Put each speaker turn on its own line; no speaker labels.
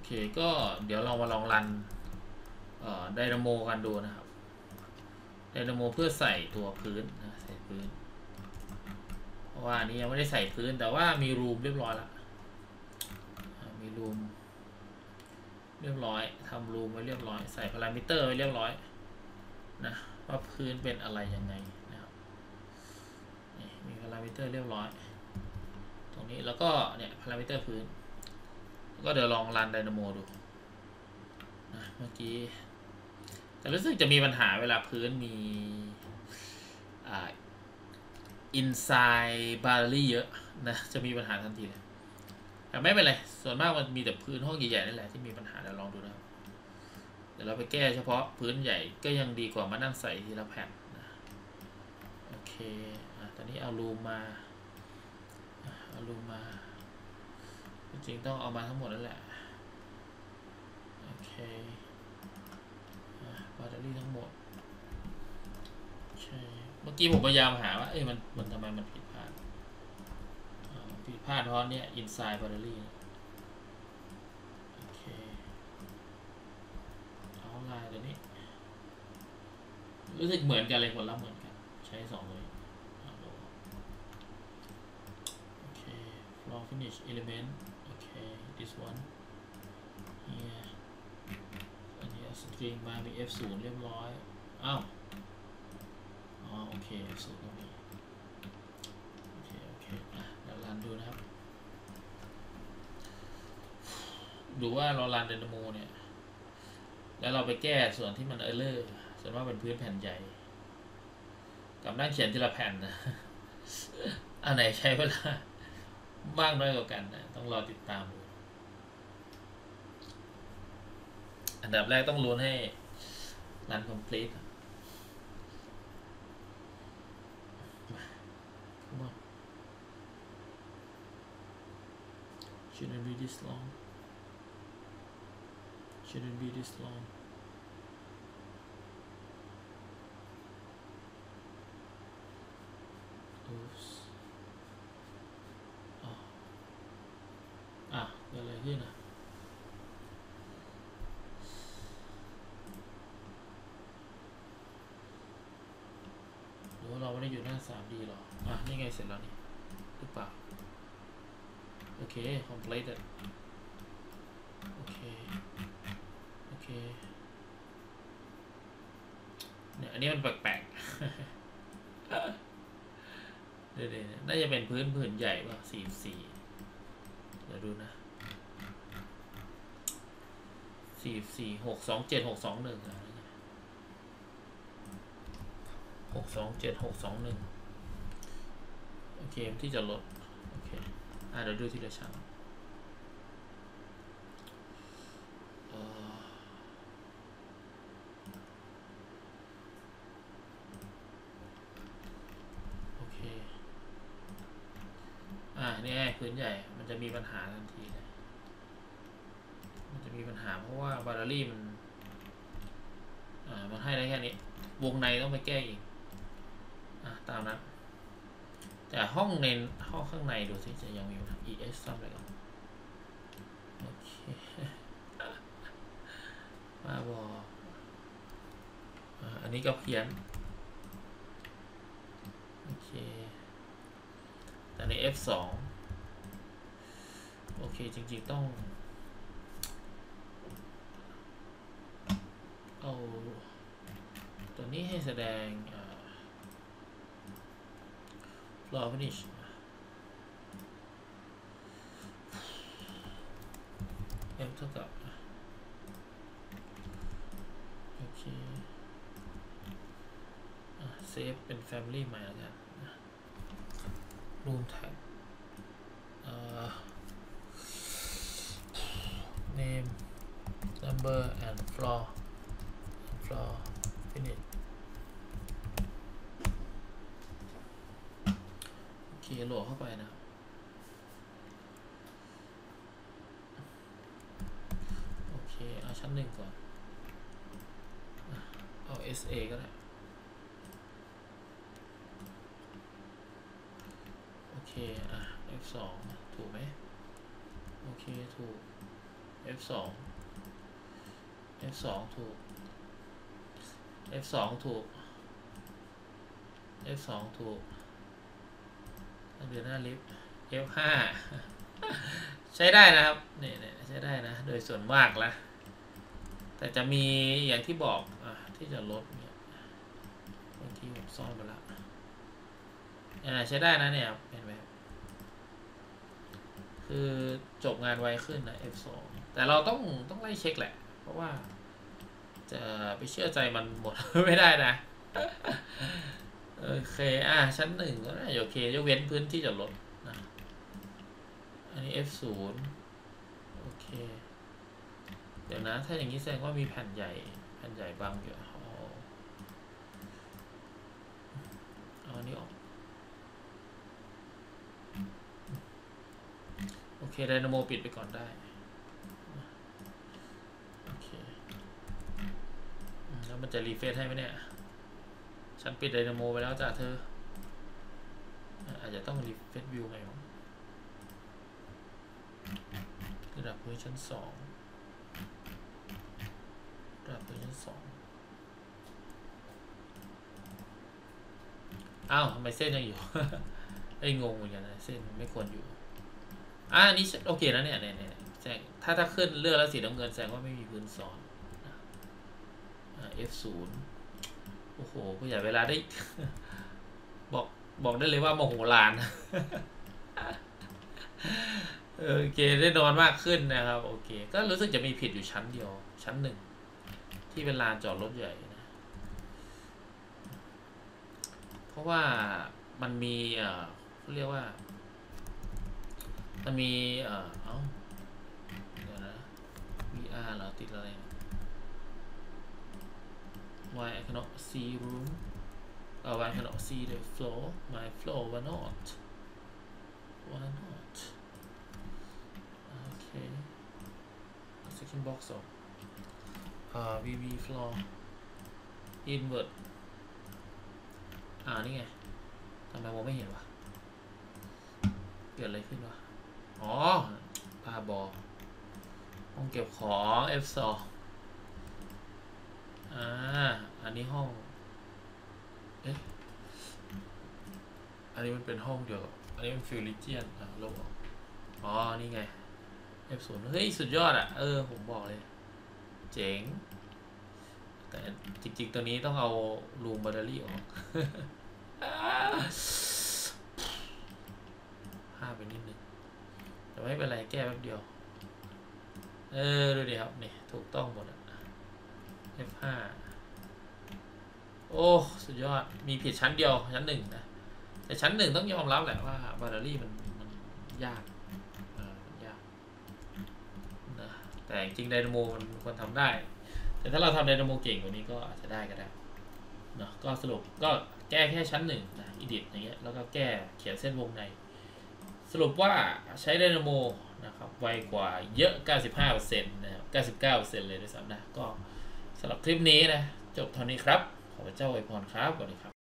เคก็เดี๋ยวเรามาลองรันไดนาโมกันดูนะครับไดนาโมเพื่อใส่ตัวพื้นนะใส่พื้นเพราะว่าอันนี้ยังไม่ได้ใส่พื้นแต่ว่ามีรูมเรียบร้อยแล้วมีรูมเรียบร้อยทำรูมไว้เรียบร้อยใส่พารามิเตอร์ไว้เรียบร้อยนะว่าพื้นเป็นอะไรยังไงนะครับนี่มีพารามิเตอร์เรียบร้อยตรงนี้แล้วก็เนี่ยพารามิเตอร์พื้นก็เดี๋ยวลองรันไดนาโมดูนะเมื่อกี้แต่รู้สึกจะมีปัญหาเวลาพื้นมีinside battery เยอะนะจะมีปัญหาทันทีเลยแต่ไม่เป็นไรส่วนมากมันมีแต่พื้นห้องใหญ่ๆนั่นแหละที่มีปัญหาเดี๋ยวลองดูนะครับเดี๋ยวเราไปแก้เฉพาะพื้นใหญ่ก็ยังดีกว่ามานั่งใส่ทีละแผ่นนะโอเคตอนนี้เอารูมมาจริงๆต้องเอามาทั้งหมดนั่นแหละโอเคแบตเตอรี่ทั้งหมดใช่เมื่อกี้ผมพยายามหาว่ามันทำไมมันผิดพลาดเพราะเนี่ย inside battery โอเคเอาลายตัวนี้รู้สึกเหมือนกันเลยผลลัพธ์เหมือนกันใช้2เลยโอเค floor finish element โอเค this one here อันนี้สตริงมามี F0 เรียบร้อยอ้าวโอเค F0 ก็มีโอเคเดี๋ยวรันดูนะครับดูว่าเรารันไดนาโมเนี่ยแล้วเราไปแก้ส่วนที่มันเออร์เลอร์ส่วนว่าเป็นพื้นแผ่นใหญ่กับนั่งเขียนทีละแผ่นนะอันไหนใช้เวลามากน้อยกว่ากันนะต้องรอติดตามดูอันดับแรกต้องลุ้นให้รัน complete Come on shouldn't be this long shouldn't be this long oops เกิดอะไรขึ้นหรือว่าเราไม่ได้อยู่หน้า 3D หรอนี่ไงเสร็จแล้วนี่หรือเปล่าโอเค completed โอเคเนี่ยอันนี้มันแปลกๆเดี๋ยวน่าจะเป็นพื้นใหญ่ป่ะ44เดี๋ยวดูนะ44 627 621627 621โอเคที่จะลดโอเคเดี๋ยวดูทีละชั้นโอเคนี่พื้นใหญ่มันจะมีปัญหาทันทีเลยมันจะมีปัญหาเพราะว่าแบตเตอรี่มันให้ได้แค่นี้วงในต้องไปแก้อีกตามนั้นแต่ห้องข้างในดูสิจะยังมีปัญหา ES ซ้ำอะไรกันโอเคมาบอกอันนี้ก็เพี้ยนโอเคแต่ใน F2 โอเคจริงๆต้องเอาตัวนี้ให้แสดงfloor finish เท่ากับโอเคเซฟเป็น family ใหม่แล้วกันroom tag name number and floor finish โอเคโหลดเข้าไปนะโอเคเอาชั้น1ก่อนเอา SA ก็ได้โอเคF2 ถูกไหมโอเคถูก F2 F2 ถูก F2 ถูก F2 ถูกเดือนหน้าลิฟต์ F5 ใช้ได้นะครับนี่ใช้ได้นะโดยส่วนมากละแต่จะมีอย่างที่บอกที่จะลดเนี่ยบางทีผมซ่อนไปแล้วใช้ได้นะเนี่ยเห็นไหมคือจบงานไวขึ้นนะ F2 แต่เราต้องไล่เช็คแหละเพราะว่าจะไปเชื่อใจมันหมด ไม่ได้นะโอเคชั้นหนึ่งก็น่าจะโอเคยกเว้นพื้นที่จอดรถนะอันนี้ F0 โอเคเดี๋ยวนะถ้าอย่างนี้แสดงว่ามีแผ่นใหญ่บังอยู่เอาอันนี้ออกโอเคไดนาโมปิดไปก่อนได้โอเคแล้วมันจะรีเฟรชให้ไหมเนี่ยฉันปิดไดนาโมไปแล้วจ้ะเธออาจจะต้องรีเฟรชวิวไงมั้งระดับพื้นชั้น2ระดับพื้นชั้น2อ้าวทำไมเส้นยังอยู่ ไอ้งงเหมือนกันนะเส้นไม่ควรอยู่อันนี้โอเคนะเนี่ยแสดงถ้าขึ้นเลือกแล้วสีน้ำเงินแสดงว่าไม่มีพื้นซ้อน F0 โอ้โหผู้ใหญ่เวลาได้ บอกได้เลยว่าโมโหลาน โอเคได้นอนมากขึ้นนะครับโอเคก็รู้สึกจะมีผิดอยู่ชั้นเดียวชั้นหนึ่งที่เป็นลานจอดรถใหญ่นะเพราะว่ามันมีเขาเรียกว่ามันมีเดี๋ยวนะ VR เหรอติดอะไร Why I cannot see room Why I cannot see the floor my floor why not okay second box of VV floor invert นี่ไงทำไมผมไม่เห็นวะเกิดอะไรขึ้นวะพาบอห้องเก็บของ F2 อันนี้ห้องอันนี้มันเป็นห้องเดียวกับอันนี้มันฟิลลิเจียนลบออกนี่ไง F0 เฮ้ยสุดยอดผมบอกเลยเจ๋งแต่จริงๆตัวนี้ต้องเอารูมแบตเตอรี่ออกพลาดไปนิดนึงแต่ไม่เป็นไรแก้แป๊บเดียวดูดิครับนี่ถูกต้องหมดF5 โอ้สุดยอดมีผิดชั้นเดียวชั้น1นะแต่ชั้น1ต้องยอมรับแหละว่าแบตเตอรี่มันยากนะแต่จริงไดนาโมมันควรทำได้แต่ถ้าเราทำไดนาโมเก่งกว่านี้ก็อาจจะได้ก็ได้เนาะก็สรุปก็แก้แค่ชั้น1นะeditอย่างเงี้ยแล้วก็แก้เขียนเส้นวงในสรุปว่าใช้ไดนาโมนะครับไวกว่าเยอะ 95% นะครับ 99% เลยด้วยซ้ำนะก็สำหรับคลิปนี้นะจบเท่านี้ครับขอพระเจ้าอวยพรครับสวัสดีครับ